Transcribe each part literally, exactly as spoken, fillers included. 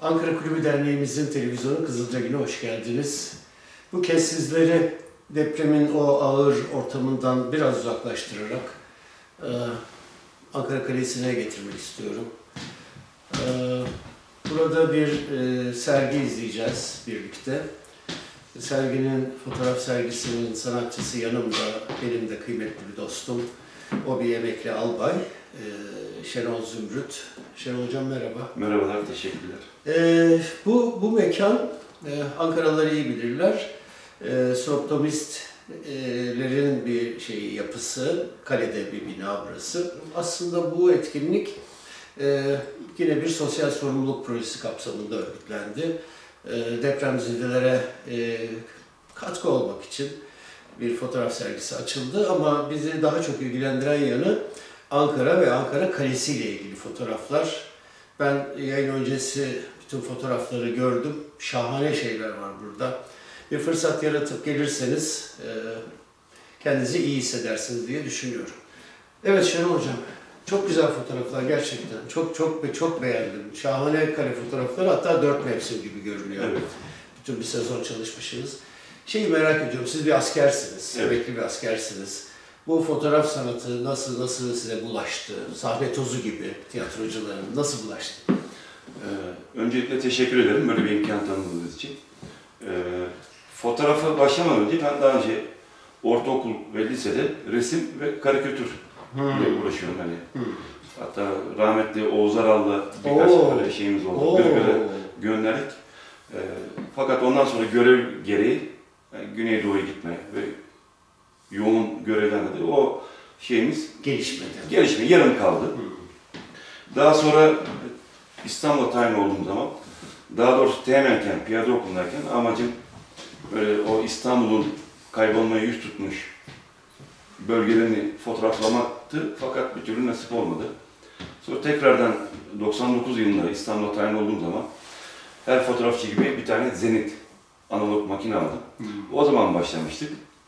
Ankara Kulübü Derneğimizin televizyonu Kızılca hoş geldiniz. Bu kez sizleri depremin o ağır ortamından biraz uzaklaştırarak e, Ankara Kalesi'ne getirmek istiyorum. E, burada bir e, sergi izleyeceğiz birlikte. Serginin, fotoğraf sergisinin sanatçısı yanımda, benim de kıymetli bir dostum. O bir emekli albay, e, Şenol Zümrüt. Şenol Hocam merhaba. Merhabalar, teşekkürler. E, bu, bu mekan, e, Ankaralılar iyi bilirler. E, Sooptimistlerin bir şeyi, yapısı, kalede bir bina burası. Aslında bu etkinlik e, yine bir sosyal sorumluluk projesi kapsamında örgütlendi. E, depremzedelere e, katkı olmak için bir fotoğraf sergisi açıldı ama bizi daha çok ilgilendiren yanı Ankara ve Ankara Kalesi ile ilgili fotoğraflar. Ben yayın öncesi bütün fotoğrafları gördüm. Şahane şeyler var burada. Bir fırsat yaratıp gelirseniz e, kendinizi iyi hissedersiniz diye düşünüyorum. Evet Şenol Hocam, çok güzel fotoğraflar gerçekten. Çok çok çok beğendim. Şahane kare fotoğraflar, hatta dört mevsim gibi görünüyor. Evet. Bütün bir sezon çalışmışsınız. Şeyi merak ediyorum, siz bir askersiniz, evet. emekli bir askersiniz. Bu fotoğraf sanatı nasıl nasıl size bulaştı? Sahne tozu gibi tiyatrocuların nasıl bulaştı? Ee, öncelikle teşekkür ederim böyle bir imkan tanıdığınız için. Ee, fotoğrafa başlamadan önce ben daha önce ortaokul ve lisede resim ve karikatür ile hmm. uğraşıyorum. Hani. Hmm. Hatta rahmetli Oğuz Aral'la birkaç böyle şeyimiz oldu. Oo. Gırgır'a gönderdik. Ee, fakat ondan sonra görev gereği yani Güneydoğu'ya gitme ve yoğun görevlendirdi. O şeyimiz gelişmedi. Gelişme yarım kaldı. Hmm. Daha sonra İstanbul'a tayin olduğum zaman, daha doğrusu Teğmenken, piyade okulundayken amacım böyle o İstanbul'un kaybolmaya yüz tutmuş bölgelerini fotoğraflamaktı fakat bir türlü nasip olmadı. Sonra tekrardan doksan dokuz yılında İstanbul'a tayin olduğum zaman her fotoğrafçı gibi bir tane Zenit analog makine aldım. Hmm. O zaman başlamıştık.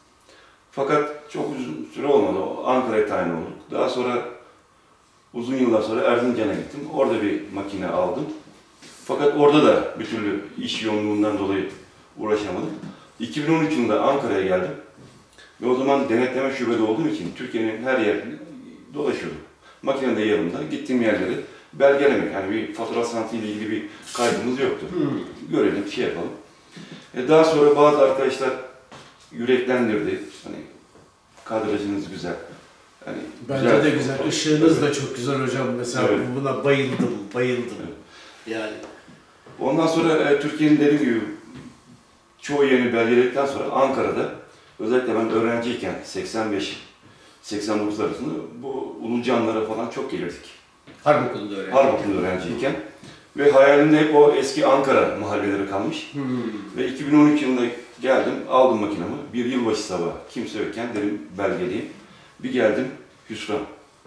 Fakat çok uzun süre olmadı. Ankara'ya tayin olduk. Daha sonra uzun yıllar sonra Erzincan'a gittim. Orada bir makine aldım. Fakat orada da bir türlü iş yoğunluğundan dolayı uğraşamadım. iki bin on üç yılında Ankara'ya geldim. Ve o zaman denetleme şubede olduğum için Türkiye'nin her yerini dolaşıyordum. Makine de yanımda. Gittiğim yerleri belgelemek. Yani bir fotoğraf sanatıyla ilgili bir kaydımız yoktu. Hmm. Görelim, şey yapalım. E daha sonra bazı arkadaşlar yüreklendirdi. Hani kadrajınız güzel. Yani bence güzel, de güzel. Işığınız evet. da çok güzel hocam. Mesela evet. buna bayıldım, bayıldım. Evet. Yani. Ondan sonra e, Türkiye'nin dediğim gibi çoğu yerini belgeledikten sonra Ankara'da özellikle ben öğrenciyken seksen beş seksen dokuz arasında bu Ulucanlara falan çok gelirdik. Harp okulunda öğrenciyken. Harp okulunda öğrenciyken. Ve hayalimde hep o eski Ankara mahalleleri kalmış. Hmm. Ve iki bin on üç yılında geldim, aldım makinamı. Bir yılbaşı sabahı, kimse yokken dedim belgeleyeyim. Bir geldim, hüsran.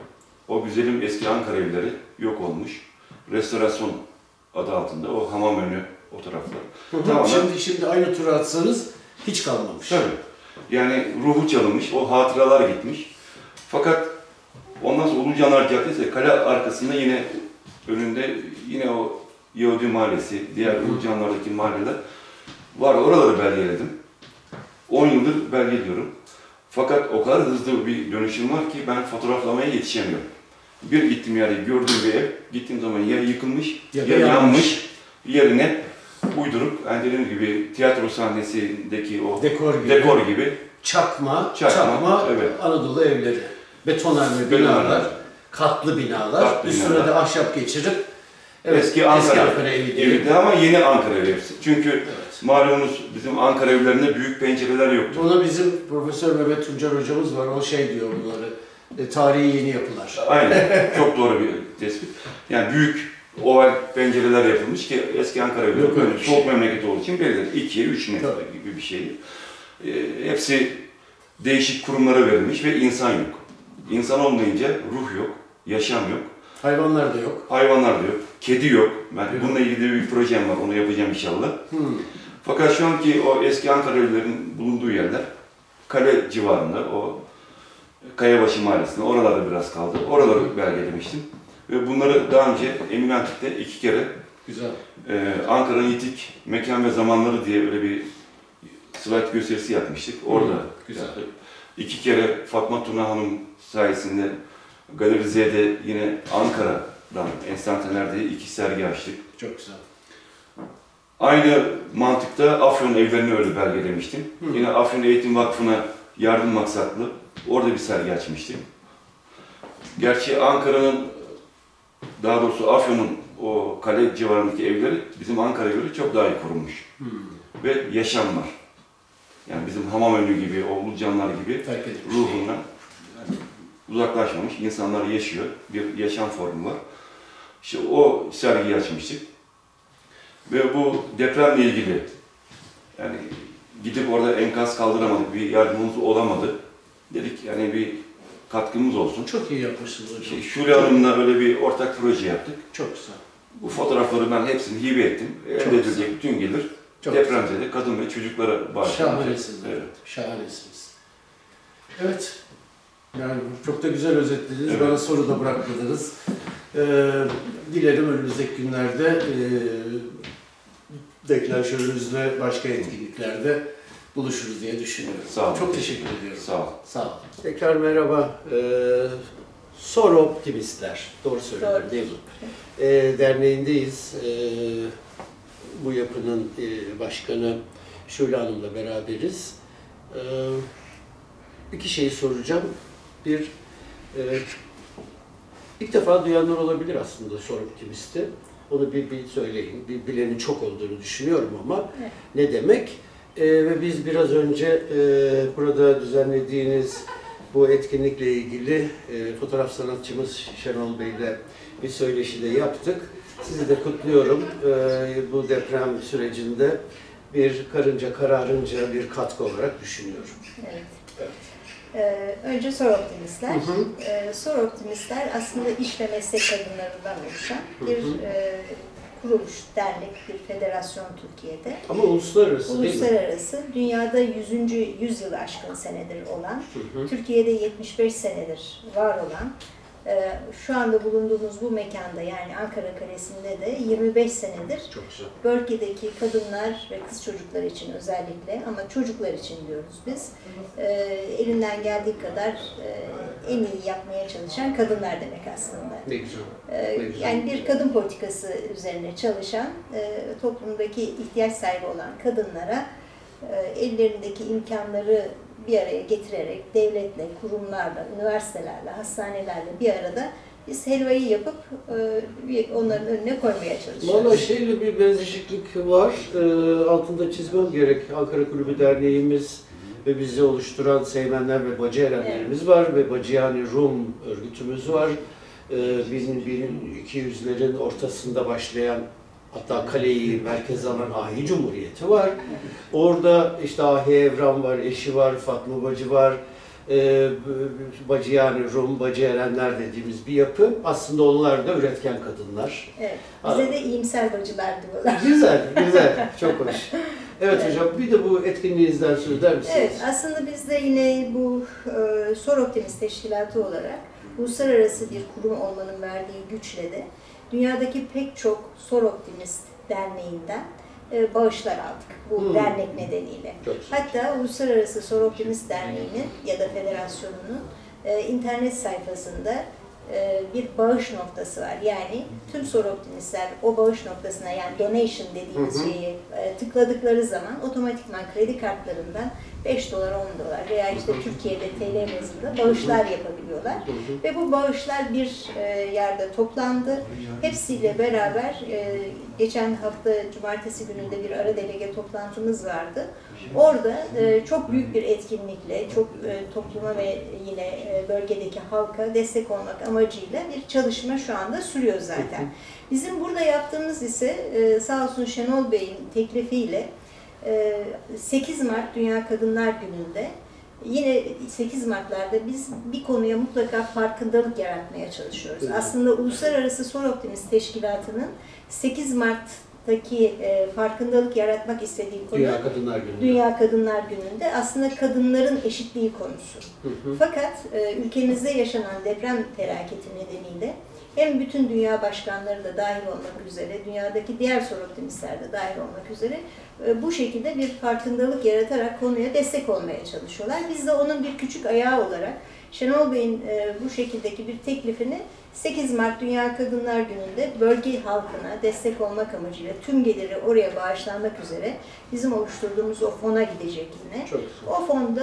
O güzelim eski Ankara evleri yok olmuş. Restorasyon adı altında, o hamam önü o taraflar. Tamamen... Şimdi, şimdi aynı turu atsanız hiç kalmamış. Tabii. Yani ruhu çalınmış, o hatıralar gitmiş. Fakat ondan sonra Ulucanlar Caddesi, kale arkasında yine önünde yine o Yahudi Mahallesi, diğer Ulucanlardaki mahalleler var. Oraları belgeledim. on yıldır belgeliyorum. Fakat o kadar hızlı bir dönüşüm var ki ben fotoğraflamaya yetişemiyorum. Bir gittiğim yerde gördüğüm bir ev, gittiğim zaman ya yıkılmış, ya, ya yanmış, yerine uydurup, yani dediğim gibi tiyatro sahnesindeki o dekor gibi, dekor gibi çakma, çakma, çakma evet. Anadolu evleri, betonarme binalar, katlı binalar, katlı üstüne binalar. de ahşap geçirip evet, eski Ankara, eski Ankara evi değil ama yeni Ankara evi. Çünkü evet. malumunuz bizim Ankara evlerinde büyük pencereler yoktu. Buna bizim Profesör Mehmet Tuncer hocamız var, o şey diyor bunları, e, tarihi yeni yapılar. Aynen, çok doğru bir tespit. Yani büyük oval pencereler yapılmış ki eski Ankara evleri yok, böyle soğuk şey. memleket olduğu için belirli ikiye üç metre Tabii. gibi bir şey. E, hepsi değişik kurumlara verilmiş ve insan yok. İnsan olmayınca ruh yok, yaşam yok. Hayvanlar da yok. Hayvanlar da yok. Kedi yok. Ben yok. Bununla ilgili bir projem var. Onu yapacağım inşallah. Hmm. Fakat şu anki o eski Ankara evlerinin bulunduğu yerler kale civarında, o Kayabaşı Mahallesi'nde, oralarda biraz kaldı. Oraları belgelemiştim. Ve bunları daha önce Eminönü'nde iki kere Güzel. Ee, Ankara'nın Yitik Mekan ve Zamanları diye öyle bir slide gösterisi yapmıştık. Orada Hı, güzel. yaptık. İki kere Fatma Tuna Hanım sayesinde Galeri Z'de yine Ankara'dan enstantaner diye iki sergi açtık. Çok güzel. Aynı mantıkta Afyon evlerini öyle belgelemiştim. Hı. Yine Afyon Eğitim Vakfı'na yardım maksatlı orada bir sergi açmıştım. Gerçi Ankara'nın, daha doğrusu Afyon'un o kale civarındaki evleri bizim Ankara'ya göre çok daha iyi korunmuş. Hı. Ve yaşam var. Yani bizim hamam önü gibi, o Ulucanlar gibi Terk edilmiş. ruhundan uzaklaşmamış, insanlar yaşıyor, bir yaşam formu var. İşte o sergiyi açmıştık. Ve bu depremle ilgili, yani gidip orada enkaz kaldıramadık, bir yardımımız olamadı. Dedik yani bir katkımız olsun. Çok iyi yapmışsınız hocam. Şey, Şule Hanım'la öyle bir ortak proje yaptık. Çok güzel. Bu fotoğrafları ben hepsini hibe ettim. Elde edilecek bütün gelir Çok depremzede kadın ve çocuklara bağışlanacak. Şahanesiniz. Evet. Şahanesiniz. Evet. Yani çok da güzel özetlediniz. Evet. Bana soru da bırakmadınız. Ee, dilerim önümüzdeki günlerde e, deklanşörünüzle başka etkinliklerde buluşuruz diye düşünüyorum. Sağ olun. Çok teşekkür ediyorum. Sağ ol. Sağ olun. Tekrar merhaba. Ee, Soru Optimistler. Doğru söylüyorum Doğru. değil mi? Ee, derneğindeyiz. Ee, bu yapının e, başkanı Şule Hanım'la beraberiz. Ee, iki şeyi soracağım. Bir, e, ilk defa duyanlar olabilir aslında Soru Optimist'i. Onu bir, bir söyleyin. Bir bilenin çok olduğunu düşünüyorum ama Evet. ne demek? Ee, ve biz biraz önce e, burada düzenlediğiniz bu etkinlikle ilgili e, fotoğraf sanatçımız Şenol Bey'le bir söyleşi de yaptık. Sizi de kutluyorum. E, bu deprem sürecinde bir karınca kararınca bir katkı olarak düşünüyorum. Evet. Evet. Ee, önce Soru Optimistler. Hı hı. Ee, Soru Optimistler aslında iş ve meslek kadınlarından oluşan bir Hı hı. e, kuruluş, dernek, bir federasyon Türkiye'de. Ama uluslararası değil mi? Uluslararası, dünyada yüzüncü yüzyılı aşkın senedir olan, Hı hı. Türkiye'de yetmiş beş senedir var olan, e, şu anda bulunduğumuz bu mekanda yani Ankara Kalesi'nde de yirmi beş senedir Çok güzel. bölgedeki kadınlar ve kız çocuklar için özellikle ama çocuklar için diyoruz biz, e, elinden geldiği kadar e, en iyi yapmaya çalışan kadınlar demek aslında. Ne güzel. E, Ne güzel. yani bir kadın politikası üzerine çalışan, e, toplumdaki ihtiyaç sahibi olan kadınlara e, ellerindeki imkanları bir araya getirerek devletle, kurumlarla, üniversitelerle, hastanelerle bir arada biz helvayı yapıp e, onların önüne koymaya çalışıyoruz. Vallahi şeyle bir benzeşiklik var. Ee, altında çizmem gerek. Ankara Kulübü Derneğimiz ve bizi oluşturan Seymenler ve Bacı Erenlerimiz var ve Bacıyani Rum örgütümüz var. Ee, bin iki yüzlerin ortasında başlayan, hatta kaleyi merkeze alan Ahi Cumhuriyeti var. Orada işte Ahi Evram var, eşi var, Fatma Bacı var. Ee, Bacıyani Rum, Bacı Erenler dediğimiz bir yapı. Aslında onlar da üretken kadınlar. Evet, bize de iyimser bacılar diyorlar. Güzel, güzel. Çok hoş. Evet, evet hocam, bir de bu etkinliğinizden söz eder misiniz? Evet, aslında biz de yine bu e, Soru Optimist Teşkilatı olarak uluslararası bir kurum olmanın verdiği güçle de dünyadaki pek çok Soru Optimist derneğinden e, bağışlar aldık bu Hmm. dernek nedeniyle. Çok güzel. Hatta Uluslararası Soru Optimist Derneği'nin ya da federasyonunun e, internet sayfasında e, bir bağış noktası var. Yani tüm soru optimistler o bağış noktasına, yani donation dediğimiz Hı hı. şeyi e, tıkladıkları zaman otomatikman kredi kartlarından beş dolar, on dolar veya işte Türkiye'de T L bazında bağışlar yapabiliyorlar. Hı hı. Ve bu bağışlar bir e, yerde toplandı. Hepsiyle beraber e, geçen hafta cumartesi gününde bir ara delege toplantımız vardı. Orada e, çok büyük bir etkinlikle, çok e, topluma ve yine e, bölgedeki halka destek olmak amacıyla bir çalışma şu anda sürüyor zaten. Bizim burada yaptığımız ise e, sağ olsun Şenol Bey'in teklifiyle e, sekiz Mart Dünya Kadınlar Günü'nde yine sekiz Mart'larda biz bir konuya mutlaka farkındalık yaratmaya çalışıyoruz. Evet. Aslında Uluslararası Soru Optimist Teşkilatı'nın sekiz Mart'taki e, farkındalık yaratmak istediği konu Dünya Kadınlar Günü. Dünya Kadınlar Günü'nde aslında kadınların eşitliği konusu. Hı hı. Fakat e, ülkemizde yaşanan deprem felaketi nedeniyle hem bütün dünya başkanları da dahil olmak üzere, dünyadaki diğer sol optimistler de dahil olmak üzere bu şekilde bir farkındalık yaratarak konuya destek olmaya çalışıyorlar. Biz de onun bir küçük ayağı olarak Şenol Bey'in bu şekildeki bir teklifini sekiz Mart Dünya Kadınlar Günü'nde bölge halkına destek olmak amacıyla tüm geliri oraya bağışlanmak üzere bizim oluşturduğumuz o fona gidecek yine. Çok o fonda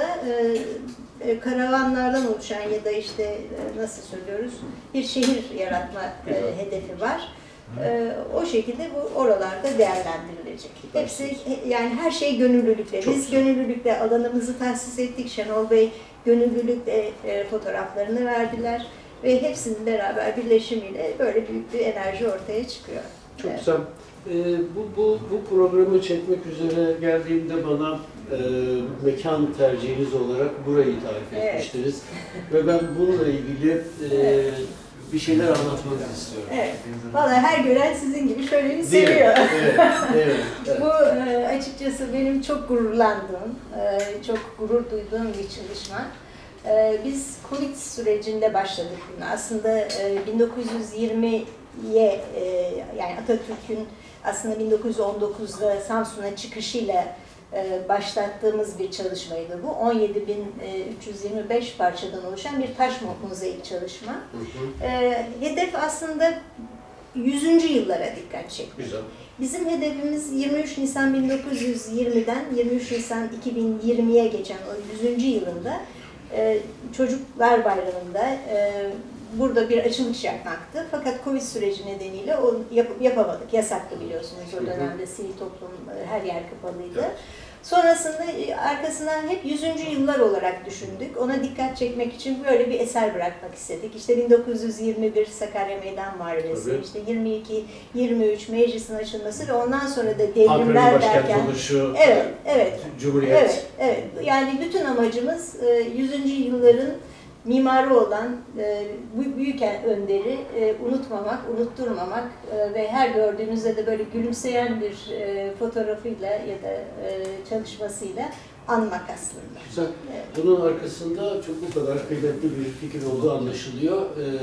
e, karavanlardan oluşan ya da işte e, nasıl söylüyoruz bir şehir yaratma e, hedefi var. E, o şekilde bu oralarda değerlendirilecek. Hepsi yani her şey gönüllülükle. Çok Biz gönüllülükle alanımızı tahsis ettik. Şenol Bey gönüllülükle e, fotoğraflarını verdiler. Ve hepsinin beraber birleşimiyle böyle büyük bir enerji ortaya çıkıyor. Çok evet. Güzel. Ee, bu, bu, bu programı çekmek üzere geldiğimde bana e, mekan tercihiniz olarak burayı tarif etmiştiniz. Evet. Ve ben bununla ilgili e, evet. bir şeyler anlatmak istiyorum. Evet. Vallahi her gören sizin gibi şöyle bir seviyor. Evet. Evet. Evet. Bu e, açıkçası benim çok gururlandığım, e, çok gurur duyduğum bir çalışma. Biz Covid sürecinde başladık bunu. Aslında bin dokuz yüz yirmiye yani Atatürk'ün aslında bin dokuz yüz on dokuzda Samsun'a çıkışıyla başlattığımız bir çalışmaydı bu. on yedi bin üç yüz yirmi beş parçadan oluşan bir taş mozaik çalışma. Hı hı. Hedef aslında yüzüncü yıllara dikkat çekmek. Güzel. Bizim hedefimiz yirmi üç Nisan bin dokuz yüz yirmiden yirmi üç Nisan iki bin yirmiye geçen o yüzüncü yılında Ee, Çocuklar Bayramı'nda e, burada bir açılış yapmaktı. Fakat Covid süreci nedeniyle onu yap yapamadık. Yasaktı biliyorsunuz o dönemde. Sivil toplum her yer kapalıydı. Evet. Sonrasında arkasından hep yüzüncü yıllar olarak düşündük. Ona dikkat çekmek için böyle bir eser bırakmak istedik. İşte bin dokuz yüz yirmi bir Sakarya Meydan Muharebesi, evet. işte yirmi iki yirmi üç meclisin açılması ve ondan sonra da devrimler derken oluşu, evet, evet, Cumhuriyet. Evet, evet. Yani bütün amacımız yüzüncü yılların mimarı olan bu büyük önderi unutmamak, unutturmamak ve her gördüğünüzde de böyle gülümseyen bir fotoğrafıyla ya da çalışmasıyla anmak aslında. Güzel. Evet. Bunun arkasında çok bu kadar kıymetli bir fikir olduğu anlaşılıyor.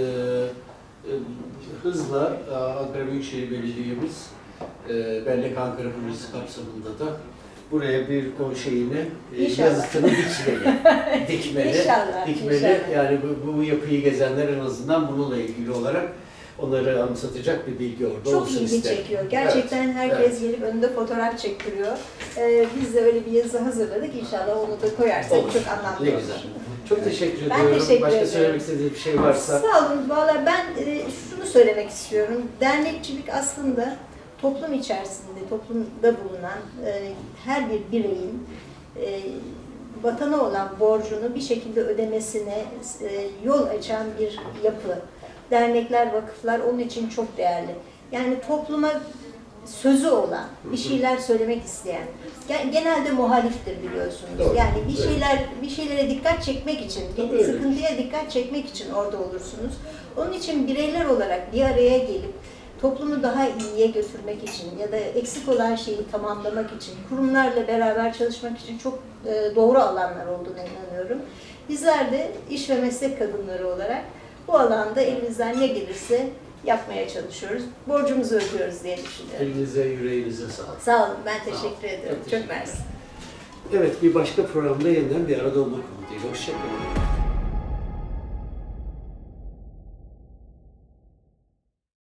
Hızla Ankara Büyükşehir Belediye'miz Bellek Ankara Projesi kapsamında da buraya bir o şeyini, İnşallah. yazısını dikmeli. Dikmeli. İnşallah. Dikmeli. İnşallah. Yani bu, bu yapıyı gezenler en azından bununla ilgili olarak onları anımsatacak bir bilgi orada çok olsun ilgi isterim. çekiyor. Gerçekten evet. herkes evet. gelip önünde fotoğraf çektiriyor. Ee, biz de öyle bir yazı hazırladık. İnşallah onu da koyarsak olur. Çok anlamlı ne olur. Güzel. Çok teşekkür ben ediyorum. Teşekkür Başka ederim. söylemek istediğiniz bir şey varsa. Sağ olun. Valla ben e, şunu söylemek istiyorum. Dernekçilik aslında toplum içerisinde, toplumda bulunan e, her bir bireyin e, vatana olan borcunu bir şekilde ödemesine e, yol açan bir yapı. Dernekler, vakıflar onun için çok değerli. Yani topluma sözü olan, bir şeyler söylemek isteyen, genelde muhaliftir biliyorsunuz. Doğru. Yani bir şeyler, bir şeylere dikkat çekmek için, bir sıkıntıya dikkat çekmek için orada olursunuz. Onun için bireyler olarak bir araya gelip toplumu daha iyiye götürmek için ya da eksik olan şeyi tamamlamak için, kurumlarla beraber çalışmak için çok doğru alanlar olduğuna inanıyorum. Bizler de iş ve meslek kadınları olarak bu alanda elimizden ne gelirse yapmaya çalışıyoruz. Borcumuzu ödüyoruz diye düşünüyorum. Elinize, yüreğinize sağlık. Sağ olun, ben teşekkür ederim. Çok, çok mersi. Evet, bir başka programda yeniden bir arada olmak umuduyla. Hoşçakalın.